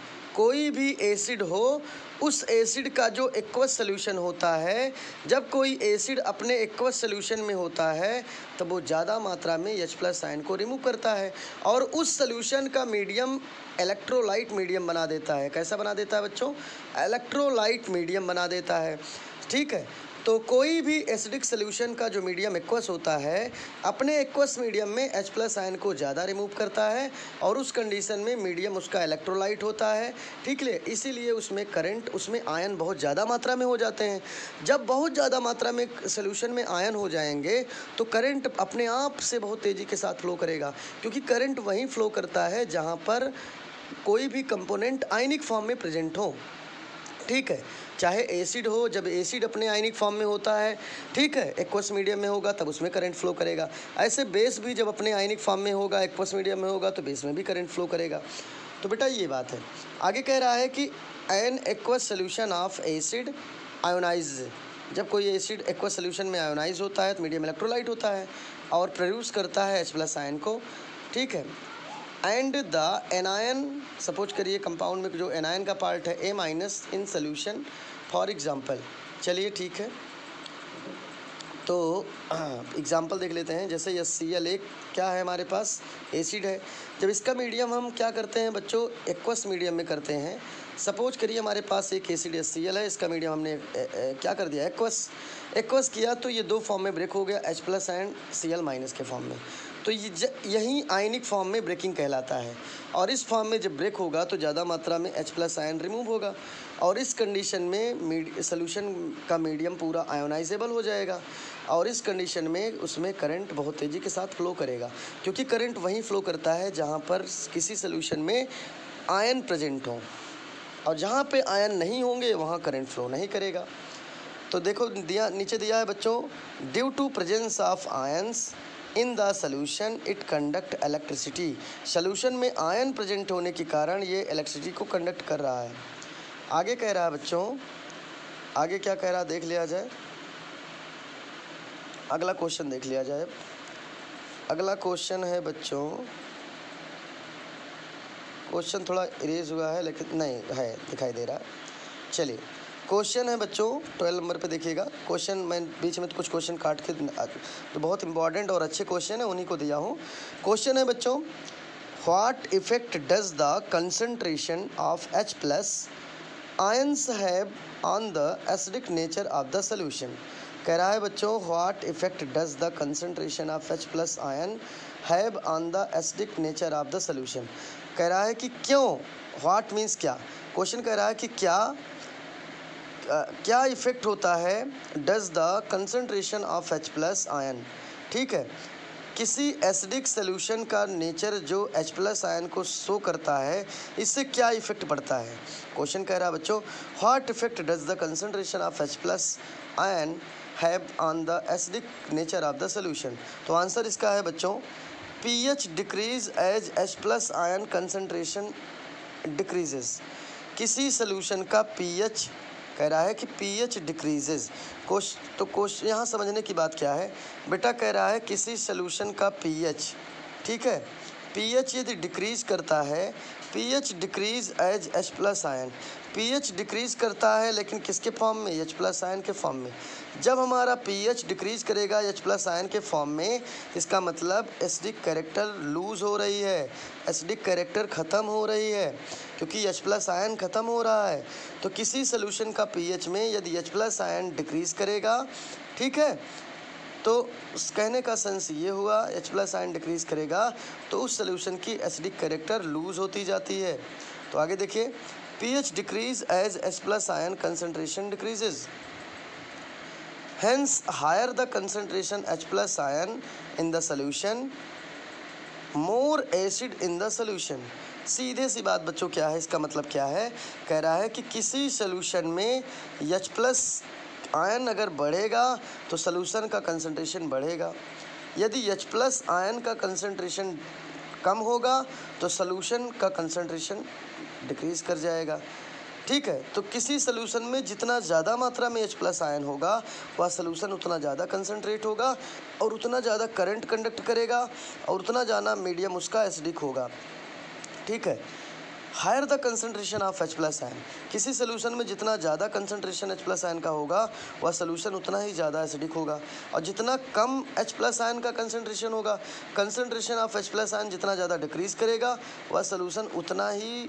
हो, उस एसिड का जो एक्वस सोल्यूशन होता है, जब कोई एसिड अपने एक्वस सोल्यूशन में होता है तब वो ज़्यादा मात्रा में H+ आयन को रिमूव करता है और उस सोल्यूशन का मीडियम इलेक्ट्रोलाइट मीडियम बना देता है। कैसा बना देता है बच्चों, इलेक्ट्रोलाइट मीडियम बना देता है, ठीक है। तो कोई भी एसिडिक सोल्यूशन का जो मीडियम एक्वस होता है अपने एक्वस मीडियम में H+ आयन को ज़्यादा रिमूव करता है और उस कंडीशन में मीडियम उसका इलेक्ट्रोलाइट होता है, ठीक है। इसीलिए उसमें करंट, उसमें आयन बहुत ज़्यादा मात्रा में हो जाते हैं। जब बहुत ज़्यादा मात्रा में सोल्यूशन में आयन हो जाएंगे तो करंट अपने आप से बहुत तेज़ी के साथ फ्लो करेगा, क्योंकि करंट वहीं फ्लो करता है जहाँ पर कोई भी कंपोनेंट आयनिक फॉर्म में प्रेजेंट हो, ठीक है। चाहे एसिड हो, जब एसिड अपने आयनिक फॉर्म में होता है, ठीक है, एक्वस मीडियम में होगा तब उसमें करंट फ्लो करेगा। ऐसे बेस भी जब अपने आयनिक फॉर्म में होगा, एक्वस मीडियम में होगा तो बेस में भी करंट फ्लो करेगा। तो बेटा ये बात है। आगे कह रहा है कि an aqueous solution of acid ionize, जब कोई एसिड एक्वस सोल्यूशन में आयोनाइज होता है तो मीडियम इलेक्ट्रोलाइट होता है और प्रोड्यूस करता है H+ आयन को, ठीक है। एंड द एनायन, सपोज करिए कंपाउंड में जो एनायन का पार्ट है A- in solution, for example, चलिए ठीक है। तो एग्जांपल देख लेते हैं। जैसे HCl एक क्या है हमारे पास, एसिड है। जब इसका मीडियम हम क्या करते हैं बच्चों, एक्वस मीडियम में करते हैं। सपोज करिए हमारे पास एक एसिड HCl है, इसका मीडियम हमने क्या कर दिया, एक्वस किया, तो ये दो फॉर्म में ब्रेक हो गया, H+ एंड Cl- के फॉर्म में। तो यही आयनिक फॉर्म में ब्रेकिंग कहलाता है। और इस फॉर्म में जब ब्रेक होगा तो ज़्यादा मात्रा में H+ आयन रिमूव होगा और इस कंडीशन में सोल्यूशन का मीडियम पूरा आयोनाइजेबल हो जाएगा और इस कंडीशन में उसमें करंट बहुत तेज़ी के साथ फ्लो करेगा, क्योंकि करंट वहीं फ्लो करता है जहाँ पर किसी सोल्यूशन में आयन प्रेजेंट हो, और जहाँ पे आयन नहीं होंगे वहाँ करंट फ्लो नहीं करेगा। तो देखो दिया, नीचे दिया है बच्चों, due to presence of ions in the solution it conduct electricity. Solution में आयन प्रेजेंट होने के कारण ये इलेक्ट्रिसिटी को कंडक्ट कर रहा है। आगे कह रहा है बच्चों, आगे क्या कह रहा है देख लिया जाए, अगला क्वेश्चन देख लिया जाए। अगला क्वेश्चन है बच्चों, क्वेश्चन थोड़ा इरेज हुआ है लेकिन नहीं है, दिखाई दे रहा है। चलिए क्वेश्चन है बच्चों 12 नंबर पे देखिएगा। क्वेश्चन मैं बीच में तो कुछ क्वेश्चन काट के, तो बहुत इंपॉर्टेंट और अच्छे क्वेश्चन है उन्हीं को दिया हूँ। क्वेश्चन है बच्चों, what effect does the concentration of H+ ions have on the acidic nature of the solution. कह रहा है बच्चों, what effect does the concentration of H+ ion have on the acidic nature of the solution. कह रहा है कि क्यों, what means क्या, क्वेश्चन कह रहा है कि क्या इफेक्ट होता है, does the concentration of H+ ion, ठीक है, किसी एसिडिक सोल्यूशन का नेचर जो H+ आयन को शो करता है, इससे क्या इफेक्ट पड़ता है। क्वेश्चन कह रहा है बच्चों, what effect does the concentration of H+ ion have on the acidic nature of the solution. तो आंसर इसका है बच्चों, pH decrease as H+ ion concentration decreases. किसी सोल्यूशन का pH, कह रहा है कि pH डिक्रीजेज। तो क्वेश्चन यहाँ समझने की बात क्या है बेटा, कह रहा है किसी सोल्यूशन का pH, ठीक है, pH यदि डिक्रीज करता है, pH decrease as H+ ion, pH decrease करता है लेकिन किसके फॉर्म में, H+ आयन के फॉर्म में। जब हमारा pH डिक्रीज करेगा H+ आयन के फॉर्म में, इसका मतलब एसिडिक कैरेक्टर लूज़ हो रही है, एसिडिक कैरेक्टर ख़त्म हो रही है, क्योंकि H+ आयन ख़त्म हो रहा है। तो किसी सोल्यूशन का pH में यदि H+ आयन डिक्रीज करेगा, ठीक है, तो कहने का सेंस ये हुआ H प्लस आयन डिक्रीज करेगा तो उस सोल्यूशन की एसिडिक कैरेक्टर लूज होती जाती है। तो आगे देखिए, pH decrease as H plus ion concentration decreases. Hence, higher the concentration H plus ion in the solution, more acid in the solution. सीधे सी बात बच्चों क्या है, इसका मतलब क्या है, कह रहा है कि किसी सोल्यूशन में H प्लस आयन अगर बढ़ेगा तो सोल्यूशन का कंसंट्रेशन बढ़ेगा, यदि H प्लस आयन का कंसंट्रेशन कम होगा तो सोल्यूशन का कंसंट्रेशन डिक्रीज कर जाएगा। ठीक है, तो किसी सोल्यूशन में जितना ज़्यादा मात्रा में H प्लस आयन होगा वह सोल्यूशन उतना ज़्यादा कंसंट्रेट होगा और उतना ज़्यादा करंट कंडक्ट करेगा और उतना ज़्यादा मीडियम उसका एसिडिक होगा। ठीक है, higher the concentration of H plus ion, किसी सोल्यूशन में जितना ज़्यादा कंसंट्रेशन H प्लस आयन का होगा वह सोल्यूशन उतना ही ज़्यादा एसिडिक होगा, और जितना कम H प्लस आयन का कंसंट्रेशन होगा, concentration of H plus ion जितना ज़्यादा डिक्रीज करेगा वह सोल्यूशन उतना ही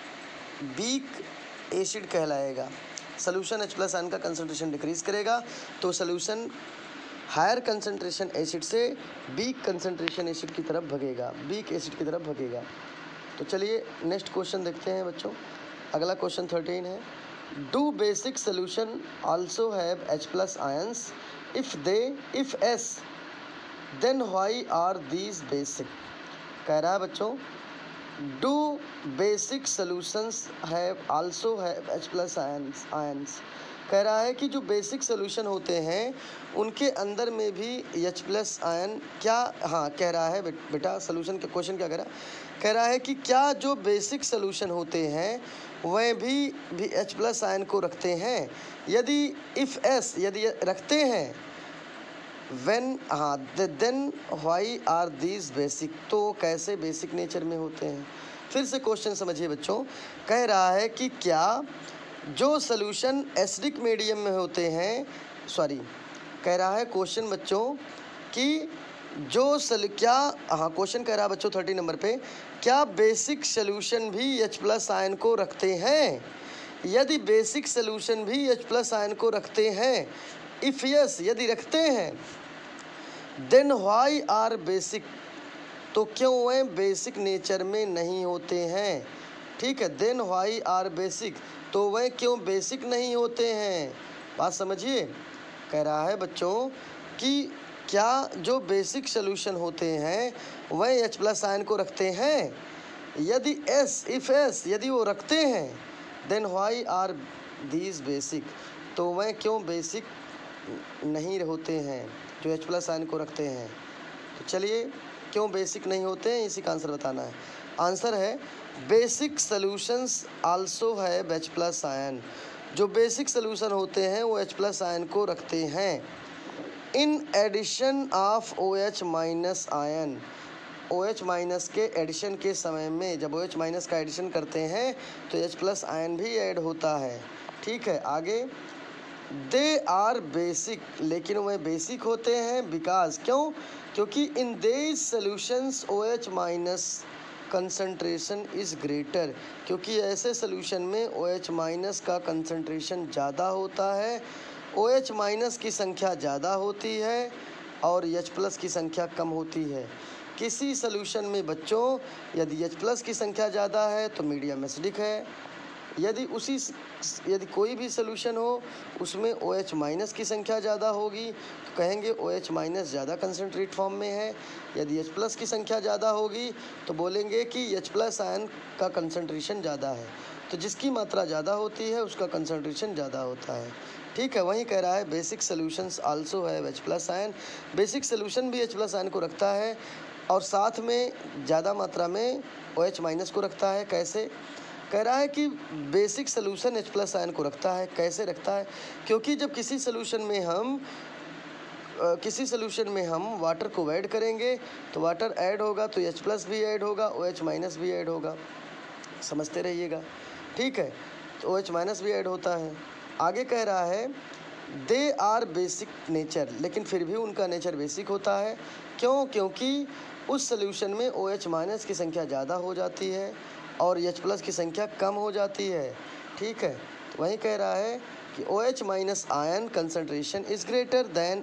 वीक एसिड कहलाएगा। सोल्यूशन H प्लस आयन का कंसंट्रेशन डिक्रीज करेगा तो सोल्यूशन हायर कंसंट्रेशन एसिड से वीक कंसंट्रेशन एसिड की तरफ भगेगा, वीक एसिड की तरफ भगेगा। तो चलिए नेक्स्ट क्वेश्चन देखते हैं बच्चों। अगला क्वेश्चन 13 है, do basic solution also have H plus ions, if S then why are these basic. कह रहा है बच्चों, do basic solutions have also have H plus ions. कह रहा है कि जो बेसिक सोल्यूशन होते हैं उनके अंदर में भी H प्लस आयन क्या, हाँ कह रहा है बेटा, सोल्यूशन के क्वेश्चन क्या कह रहा है कि क्या जो बेसिक सोल्यूशन होते हैं वह भी H प्लस आयन को रखते हैं, यदि इफ़ S यदि रखते हैं, व्हेन, हाँ then why are these basic, तो कैसे बेसिक नेचर में होते हैं। फिर से क्वेश्चन समझिए बच्चों, कह रहा है कि क्या जो सोल्यूशन एसिडिक मीडियम में होते हैं, कह रहा है क्वेश्चन बच्चों कि क्या, हाँ क्वेश्चन कह रहा है बच्चों 30 नंबर पे, क्या बेसिक सोल्यूशन भी H प्लस आयन को रखते हैं, यदि बेसिक सोल्यूशन भी H प्लस आयन को रखते हैं, इफ़ यस यदि रखते हैं, देन व्हाई आर बेसिक, तो क्यों वे बेसिक नेचर में नहीं होते हैं। ठीक है, देन व्हाई आर बेसिक, तो वह क्यों बेसिक नहीं होते हैं। बात समझिए, कह रहा है बच्चों कि क्या जो बेसिक सोल्यूशन होते हैं वह H प्लस आयन को रखते हैं, यदि इफ़ S यदि वो रखते हैं, then why are these basic, तो वह क्यों बेसिक नहीं होते हैं जो H प्लस आयन को रखते हैं। तो चलिए क्यों बेसिक नहीं होते हैं इसी का आंसर बताना है। आंसर है basic solutions also have H plus ion, जो बेसिक सोल्यूशन होते हैं वो H प्लस आयन को रखते हैं, in addition of OH minus ion, OH minus के एडिशन के समय में जब OH माइनस का एडिशन करते हैं तो H प्लस आयन भी ऐड होता है। ठीक है, आगे, दे आर बेसिक, लेकिन वह बेसिक होते हैं, बिकॉज क्यों, क्योंकि in these solutions OH minus concentration is greater, क्योंकि ऐसे सोल्यूशन में OH माइनस का कंसंट्रेशन ज़्यादा होता है, OH माइनस की संख्या ज़्यादा होती है और H प्लस की संख्या कम होती है। किसी सोल्यूशन में बच्चों यदि H प्लस की संख्या ज़्यादा है तो मीडियम एसिडिक है, यदि कोई भी सोल्यूशन हो उसमें OH माइनस की संख्या ज़्यादा होगी तो कहेंगे OH माइनस ज़्यादा कंसंट्रेट फॉर्म में है, यदि H प्लस की संख्या ज़्यादा होगी तो बोलेंगे कि H प्लस आयन का कंसंट्रेशन ज़्यादा है, तो जिसकी मात्रा ज़्यादा होती है उसका कंसंट्रेशन ज़्यादा होता है। ठीक है, वहीं कह रहा है basic solutions also have H plus ion, basic solution भी H प्लस आयन को रखता है और साथ में ज़्यादा मात्रा में OH माइनस को रखता है। कैसे, कह रहा है कि basic solution H plus ion को रखता है। कैसे रखता है, क्योंकि जब किसी सोल्यूशन में हम वाटर को ऐड करेंगे तो वाटर ऐड होगा तो H प्लस भी ऐड होगा, OH माइनस भी ऐड होगा, समझते रहिएगा। ठीक है, तो OH माइनस भी ऐड होता है। आगे कह रहा है दे आर बेसिक नेचर, लेकिन फिर भी उनका नेचर बेसिक होता है। क्यों, क्योंकि उस सोल्यूशन में OH माइनस की संख्या ज़्यादा हो जाती है और H प्लस की संख्या कम हो जाती है। ठीक है, तो वही कह रहा है कि OH minus ion concentration is greater than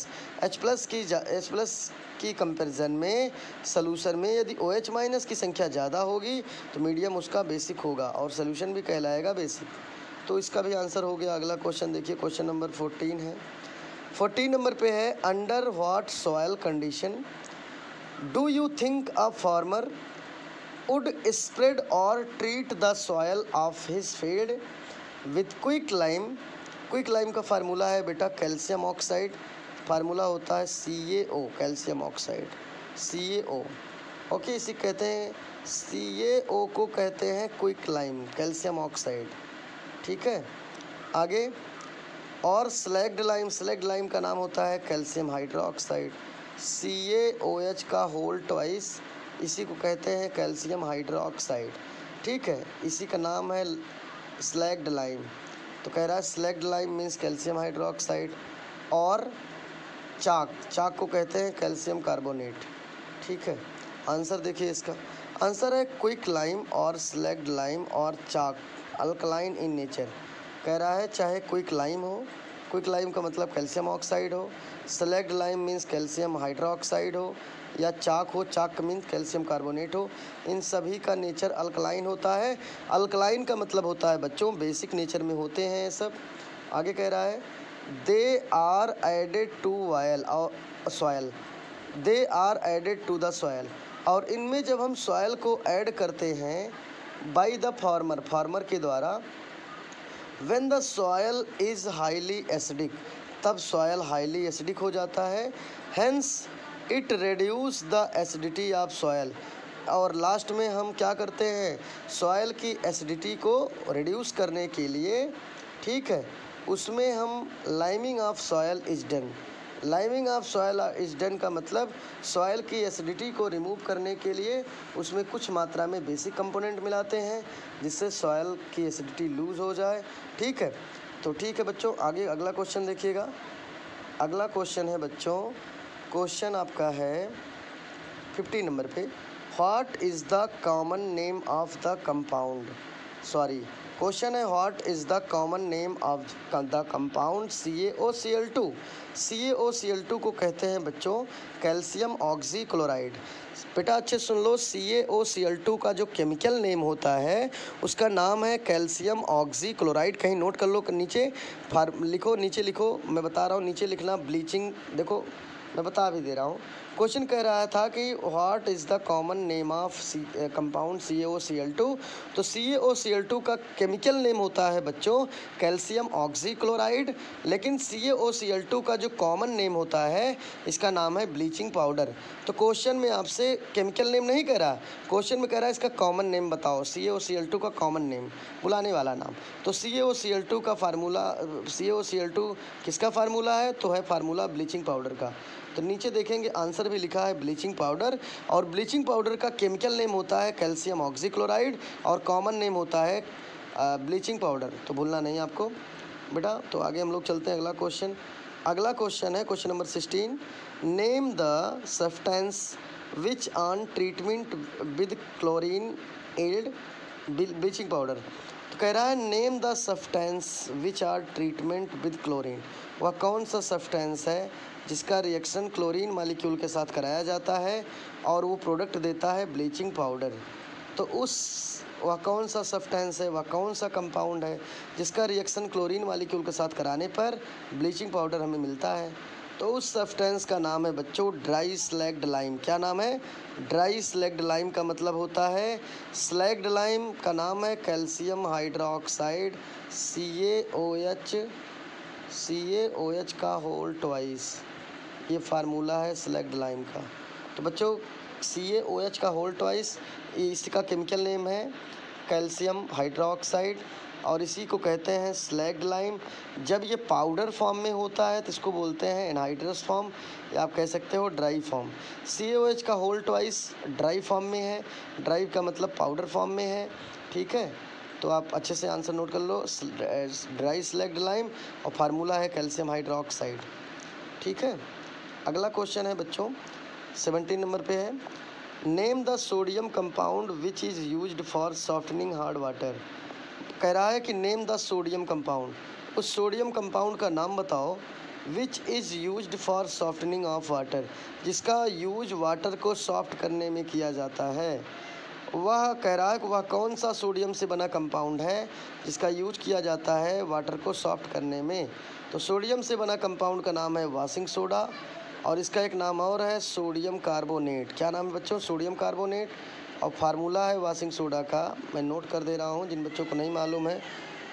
H+ की कंपैरिजन में सॉल्यूशन में यदि OH माइनस की संख्या ज़्यादा होगी तो मीडियम उसका बेसिक होगा और सॉल्यूशन भी कहलाएगा बेसिक। तो इसका भी आंसर हो गया। अगला क्वेश्चन देखिए, क्वेश्चन नंबर 14 है। 14 नंबर पे है, under what soil condition do you think a farmer would spread or treat the soil of his field with quick lime. Quick lime का फार्मूला है बेटा कैल्शियम ऑक्साइड, फार्मूला होता है CaO, calcium oxide CaO। Okay, इसी कहते हैं CaO को कहते हैं क्विक लाइम, कैल्शियम ऑक्साइड। ठीक है, आगे और स्लैग्ड लाइम का नाम होता है कैल्शियम हाइड्रोक्साइड, CaOH का होल ट्वाइस, इसी को कहते हैं कैल्शियम हाइड्रोक्साइड। ठीक है, इसी का नाम है स्लैग्ड लाइम। तो कह रहा है slaked lime means calcium hydroxide, और चाक को कहते हैं कैल्शियम कार्बोनेट। ठीक है, आंसर देखिए, इसका आंसर है क्विक लाइम और स्लैग्ड लाइम और चाक, अल्कलाइन इन नेचर। कह रहा है चाहे क्विक लाइम हो, क्विक लाइम का मतलब कैल्शियम ऑक्साइड हो, slaked lime means calcium hydroxide हो, या चाक हो, चाक मीन्स कैल्शियम कार्बोनेट हो, इन सभी का नेचर अल्कलाइन होता है। अल्कलाइन का मतलब होता है बच्चों बेसिक नेचर में होते हैं ये सब। आगे कह रहा है they are added to soil, they are added to the soil, और इनमें जब हम सॉयल को ऐड करते हैं बाय द फार्मर के द्वारा, when the soil is highly acidic, तब सॉयल हाईली एसिडिक हो जाता है। Hence it reduce the acidity of soil, और लास्ट में हम क्या करते हैं, सॉयल की एसिडिटी को रिड्यूस करने के लिए, ठीक है, उसमें हम liming of soil is done. Liming of soil is done का मतलब सॉयल की एसिडिटी को रिमूव करने के लिए उसमें कुछ मात्रा में बेसिक कंपोनेंट मिलाते हैं जिससे सॉयल की एसिडिटी लूज़ हो जाए। ठीक है, तो ठीक है बच्चों, आगे अगला क्वेश्चन देखिएगा। अगला क्वेश्चन है बच्चों, क्वेश्चन आपका है 50 नंबर पे, what is the common name of the compound, sorry question है what is the common name of the compound CaOCl2। CaOCl2 को कहते हैं बच्चों कैल्शियम ऑक्सीक्लोराइड। बेटा अच्छे सुन लो, CaOCl2 का जो केमिकल नेम होता है उसका नाम है कैल्शियम ऑक्सीक्लोराइड। कहीं नोट कर लो, नीचे लिखो, नीचे लिखो, मैं बता रहा हूँ नीचे लिखना, ब्लीचिंग, देखो मैं बता भी दे रहा हूँ। क्वेश्चन कह रहा था कि what is the common name of compound CaOCl2। तो CaOCl2 का केमिकल नेम होता है बच्चों कैल्शियम ऑक्सीक्लोराइड, लेकिन CaOCl2 का जो कॉमन नेम होता है इसका नाम है ब्लीचिंग पाउडर। तो क्वेश्चन में आपसे केमिकल नेम नहीं कह रहा, क्वेश्चन में कह रहा है इसका कॉमन नेम बताओ, CaOCl2 का कॉमन नेम, बुलाने वाला नाम। तो CaOCl2 का फार्मूला, CaOCl2 किसका फार्मूला है, तो है फार्मूला ब्लीचिंग पाउडर का। तो नीचे देखेंगे आंसर भी लिखा है ब्लीचिंग पाउडर, और ब्लीचिंग पाउडर का केमिकल नेम होता है कैल्शियम ऑक्सीक्लोराइड और कॉमन नेम होता है ब्लीचिंग पाउडर, तो भूलना नहीं आपको बेटा। तो आगे हम लोग चलते हैं अगला क्वेश्चन। अगला क्वेश्चन है question number 16, name the substance which on treatment with chlorine yield bleaching powder. तो कह रहा है name the substance which are treatment with chlorine, वह कौन सा सब्सटेंस है जिसका रिएक्शन क्लोरीन मालिक्यूल के साथ कराया जाता है और वो प्रोडक्ट देता है ब्लीचिंग पाउडर। तो वह कौन सा सब्सटेंस है, वह कौन सा कंपाउंड है जिसका रिएक्शन क्लोरीन मालिक्यूल के साथ कराने पर ब्लीचिंग पाउडर हमें मिलता है। तो उस सब्सटेंस का नाम है बच्चों ड्राई स्लैग्ड लाइम। क्या नाम है, ड्राई स्लैग्ड लाइम का मतलब होता है, स्लैग्ड लाइम का नाम है कैल्शियम हाइड्रोक्साइड CaOH का होल ट्वाइस, ये फार्मूला है स्लैग्ड लाइम का। तो बच्चों CaOH का होल ट्वाइस, इसका केमिकल नेम है कैल्शियम हाइड्रोक्साइड और इसी को कहते हैं स्लैग्ड लाइम। जब ये पाउडर फॉर्म में होता है तो इसको बोलते हैं एनहाइड्रस फॉर्म, या आप कह सकते हो ड्राई फॉर्म। CaOH का होल ट्वाइस ड्राई फॉर्म में है, ड्राई का मतलब पाउडर फॉर्म में है। ठीक है, तो आप अच्छे से आंसर नोट कर लो, ड्राई स्लैग्ड लाइम और फार्मूला है कैल्शियम हाइड्रोक्साइड। ठीक है, अगला क्वेश्चन है बच्चों 17 नंबर पे है, name the sodium compound which is used for softening hard water. कह रहा है कि नेम द सोडियम कंपाउंड, उस सोडियम कंपाउंड का नाम बताओ which is used for softening of water, जिसका यूज वाटर को सॉफ्ट करने में किया जाता है। वह कह रहा है कि वह कौन सा सोडियम से बना कंपाउंड है जिसका यूज किया जाता है वाटर को सॉफ्ट करने में। तो सोडियम से बना कंपाउंड का नाम है वाशिंग सोडा, और इसका एक नाम और है सोडियम कार्बोनेट। क्या नाम है बच्चों? Sodium carbonate. और फार्मूला है वाशिंग सोडा का, मैं नोट कर दे रहा हूँ जिन बच्चों को नहीं मालूम है,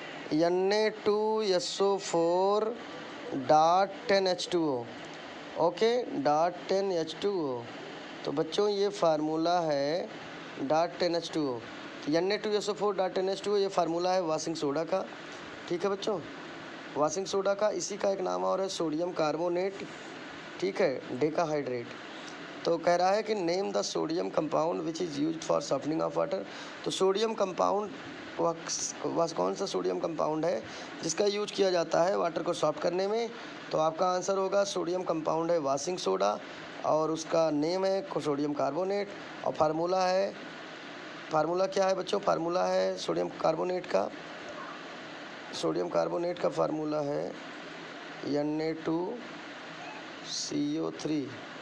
Na2SO4 dot 10H2O। Okay, dot 10H2O। तो बच्चों ये फार्मूला है डॉट 10H2O। तो Na2SO4 डॉट 10H2O ये फार्मूला है वाशिंग सोडा का। ठीक है बच्चों, वाशिंग सोडा का इसी का एक नाम और है सोडियम कार्बोनेट। ठीक है, डेकाहाइड्रेट। तो कह रहा है कि name the sodium compound which is used for softening of water. तो सोडियम कंपाउंड वह कौन सा सोडियम कंपाउंड है जिसका यूज किया जाता है वाटर को सॉफ्ट करने में। तो आपका आंसर होगा सोडियम कंपाउंड है वाशिंग सोडा, और उसका नेम है सोडियम कार्बोनेट। और फार्मूला क्या है बच्चों? फार्मूला है सोडियम कार्बोनेट का फार्मूला है Na2CO3,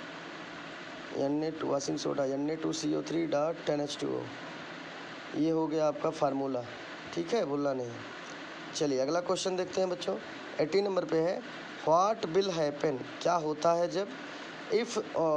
Na2 washing soda Na2CO3 dot 10H2O। ये हो गया आपका फार्मूला। ठीक है, भूलना नहीं। चलिए अगला क्वेश्चन देखते हैं बच्चों। 80 नंबर पे है, व्हाट विल हैपन, क्या होता है जब इफ़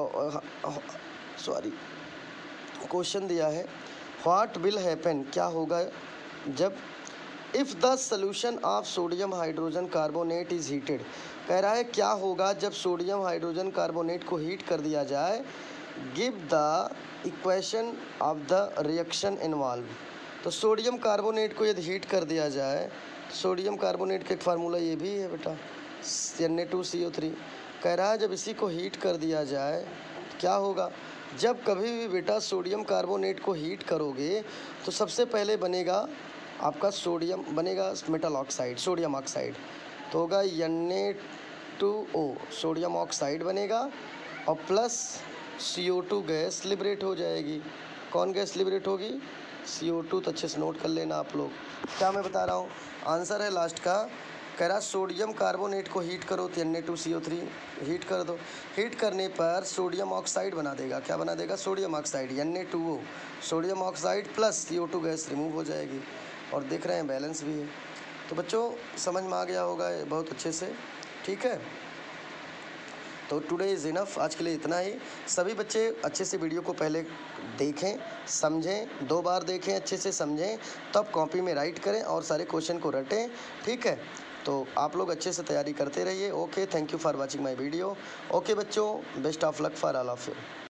क्वेश्चन दिया है व्हाट विल हैपन, क्या होगा जब if the solution of sodium hydrogen carbonate is heated. कह रहा है क्या होगा जब सोडियम हाइड्रोजन कार्बोनेट को हीट कर दिया जाए। Give the equation of the reaction involve. तो सोडियम कार्बोनेट को यदि हीट कर दिया जाए, सोडियम कार्बोनेट का एक फार्मूला ये भी है बेटा Na2CO3। कह रहा है जब इसी को हीट कर दिया जाए क्या होगा। जब कभी भी बेटा सोडियम कार्बोनेट को हीट करोगे तो सबसे पहले बनेगा आपका सोडियम, बनेगा मेटल ऑक्साइड, सोडियम ऑक्साइड। तो होगा Na2O, सोडियम ऑक्साइड बनेगा, और प्लस CO2 गैस लिबरेट हो जाएगी। कौन गैस लिबरेट होगी? CO2। तो अच्छे से नोट कर लेना आप लोग क्या मैं बता रहा हूँ। आंसर है लास्ट का, कह रहा सोडियम कार्बोनेट को हीट करो तो Na2CO3 हीट कर दो। हीट करने पर सोडियम ऑक्साइड बना देगा। क्या बना देगा? Sodium oxide Na2O, sodium oxide plus CO2 gas remove हो जाएगी, और देख रहे हैं बैलेंस भी है। तो बच्चों समझ में आ गया होगा बहुत अच्छे से। ठीक है, तो टुडे इज़ इनफ, आज के लिए इतना ही। सभी बच्चे अच्छे से वीडियो को पहले देखें, समझें, 2 बार देखें, अच्छे से समझें, तब कॉपी में राइट करें और सारे क्वेश्चन को रटें। ठीक है, तो आप लोग अच्छे से तैयारी करते रहिए। Okay, thank you for watching my video. Okay बच्चों, best of luck for all of you.